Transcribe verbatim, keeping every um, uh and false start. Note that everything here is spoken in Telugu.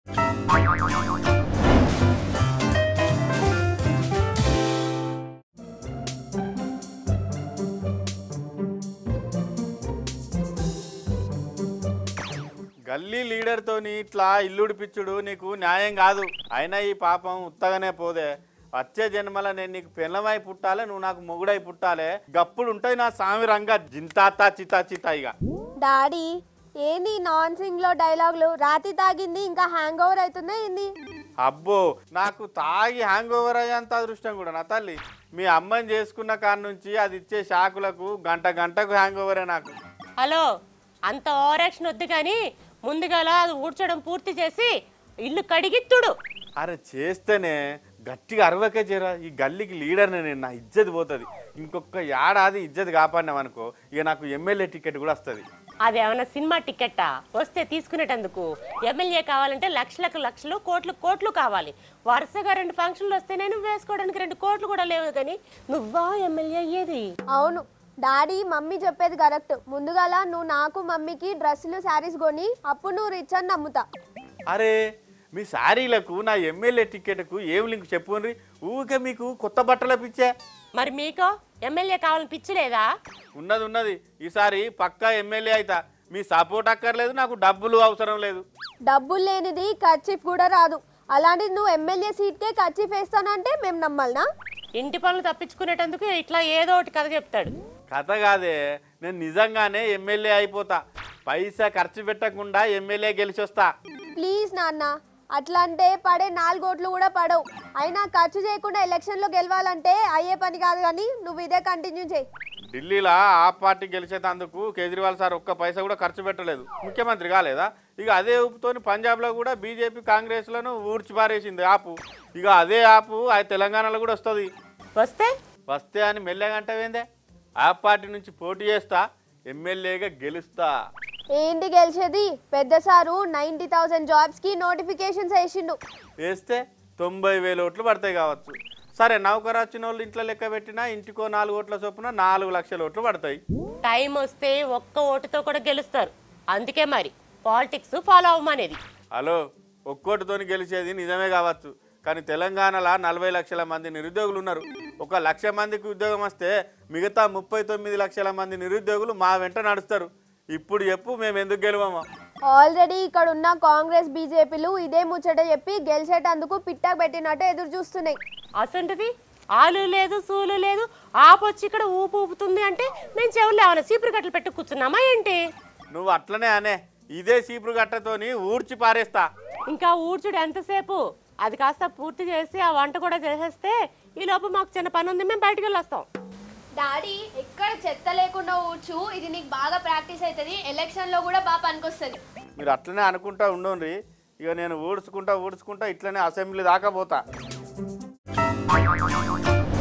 గల్లీ లీడర్తోని ఇట్లా ఇల్లుడిపిచ్చుడు నీకు న్యాయం కాదు. అయినా ఈ పాపం ఉత్తగానే పోదే. వచ్చే జన్మల నేను నీకు పెళ్ళమై పుట్టాలే, నువ్వు నాకు మొగుడై పుట్టాలే. గప్పుడు ఉంటాయి నా సామి రంగా జింతాతా చితా చితాయిగా. డాడీ ఏంది నాన్ సింగ్ లో డైలాగులు? రాత్రి తాగింది ఇంకా హ్యాంగ్ ఓవర్ అవుతుందా ఏంది? అబ్బో నాకు తాగి హ్యాంగ్ ఓవర్ అయ్యేంత అదృష్టం కూడా నా తల్లి. మీ అమ్మని చేసుకున్న కాడ నుంచి అది ఇచ్చే షాకులకు గంట గంటకు హ్యాంగ్ ఓవరే నాకు. హలో, అంత ఓవరాక్షన్ వద్దు కానీ ముందుగా అది ఊడ్చడం పూర్తి చేసి ఇల్లు కడిగిత్తుడు. అరే చేస్తేనే గట్టిగా అరవకే చేరా. ఈ గల్లీకి లీడర్ని నేను, నా ఇజ్జత్ పోతుంది. ఇంకొక ఏడాది ఇజ్జత్ కాపాడినామనుకో ఇక నాకు ఎమ్మెల్యే టికెట్ కూడా వస్తుంది. అదేమన్నా సినిమా టికెట్టా? వస్తే తీసుకునేటందుకు. ఎమ్మెల్యే కావాలంటే లక్షలకు లక్షలు కోట్లు కోట్లు కావాలి. వరుసగా రెండు ఫంక్షన్లు వస్తే నేను వేసుకోవడానికి రెండు కోట్లు కూడా లేవు కానీ నువ్వా ఎమ్మెల్యే అయ్యేది? అవును డాడీ, మమ్మీ చెప్పేది కరెక్ట్. ముందుగాల నువ్వు నాకు మమ్మీకి డ్రెస్సులు శారీస్ కొని అప్పుడు నువ్వు రిచ్ అని నమ్ముతా. అరే మీ శారీలకు నా ఎమ్మెల్యే టికెట్కు ఏం లింక్ చెప్పుకోండి. ఊరికే మీకు కొత్త బట్టలు పిచ్చే. మరి మీకో ఎమ్మెల్యే కావాలని పిచ్చి లేదా? ఉన్నది ఉన్నది. ఈసారి పక్కా ఎమ్మెల్యే అయితా. మీ సపోర్ట్ అక్కర్లేదు, నాకు డబ్బులు అవసరం లేదు. డబ్బులు లేనిది కర్చీఫ్ కూడా రాదు. అలాంటిది నువ్వు ఎమ్మెల్యే సీట్కే కర్చీఫ్ వేస్తానంటే మేము నమ్మాలనా? ఇంటి పనులు తప్పించుకునేటందుకు ఇట్లా ఏదో ఒకటి కథ చెప్తాడు. కథ కాదే, నేను నిజంగానే ఎమ్మెల్యే అయిపోతా. పైసా ఖర్చు పెట్టకుండా ఎమ్మెల్యే గెలిచి వస్తా. ప్లీజ్ నాన్న, అట్లా అంటే పడే నాలుగు ఓట్లు కూడా పడవు. అయినా ఖర్చు చేయకుండా ఎలక్షన్లో గెలవాలంటే అయ్యే పని కాదు. కానీ నువ్వు ఇదే కంటిన్యూ చేయి. ఢిల్లీలో ఆ పార్టీ గెలిచేందుకు కేజ్రీవాల్ సార్ ఒక్క పైసా కూడా ఖర్చు పెట్టలేదు. ముఖ్యమంత్రి కాలేదా? ఇక అదే ఊపుతోని పంజాబ్లో కూడా బీజేపీ కాంగ్రెస్లను ఊడ్చి పారేసింది ఆపు. ఇక అదే ఆపు అది తెలంగాణలో కూడా వస్తుంది. వస్తే వస్తే అని మెల్లగంటవేందే? ఆ పార్టీ నుంచి పోటీ చేస్తా, ఎమ్మెల్యేగా గెలుస్తా. ఏంటి గెలిచేది? పెద్ద సారు నైంటీ థౌసండ్ జాబ్స్ కి నోటిఫికేషన్స్ వేసిండు. వేస్తే తొంభై వేల ఓట్లు పడతాయి కావచ్చు. సరే నౌకరు వచ్చిన వాళ్ళు ఇంట్లో లెక్క పెట్టినా ఇంటికో నాలుగు ఓట్ల చొప్పున నాలుగు లక్షల ఓట్లు పడతాయి. టైం వస్తే ఒక్క ఓటుతో కూడా గెలుస్తారు. అందుకే మరి పాలిటిక్స్ ఫాలో అవ్వమనేది. హలో, ఒక్కోటితోని గెలిచేది నిజమే కావచ్చు, కానీ తెలంగాణలో నలభై లక్షల మంది నిరుద్యోగులు ఉన్నారు. ఒక లక్ష మందికి ఉద్యోగం వస్తే మిగతా ముప్పై తొమ్మిది లక్షల మంది నిరుద్యోగులు మా వెంట నడుస్తారు. ఇప్పుడు చెప్పు మేము ఎందుకు గెలవమా? ఆల్రెడీ ఇక్కడ ఉన్న కాంగ్రెస్ బీజేపీలు ఇదే ముచ్చట చెప్పి గెలిచేటందుకు పిట్టకు పెట్టినట్టు ఎదురు చూస్తున్నాయి. అసంటిది ఆలు లేదు సూలు లేదు, ఆపొచ్చి ఇక్కడ ఊపు ఊపుతుంది అంటే మేము చెవులు ఏమైనా చీపురు కట్టలు పెట్టి కూర్చున్నామా ఏంటి? నువ్వు అట్లనే అనే, ఇదే చీపురు గట్టతోని ఊడ్చి పారేస్తా. ఇంకా ఊడ్చుడు ఎంతసేపు? అది కాస్త పూర్తి చేసి ఆ వంట కూడా చేసేస్తే ఈ లోపు మాకు చిన్న పని ఉంది, మేము బయటకు వెళ్ళొస్తాం. డాడీ ఎక్కడ చెత్త లేకుండా ఊడ్చు, ఇది నీకు బాగా ప్రాక్టీస్ అవుతుంది, ఎలక్షన్ లో కూడా బాగా పనికొస్తుంది. మీరు అట్లనే అనుకుంటా ఉండండి. ఇక నేను ఊడ్చుకుంటా ఊడ్చుకుంటా ఇట్లనే అసెంబ్లీ దాకా పోతా.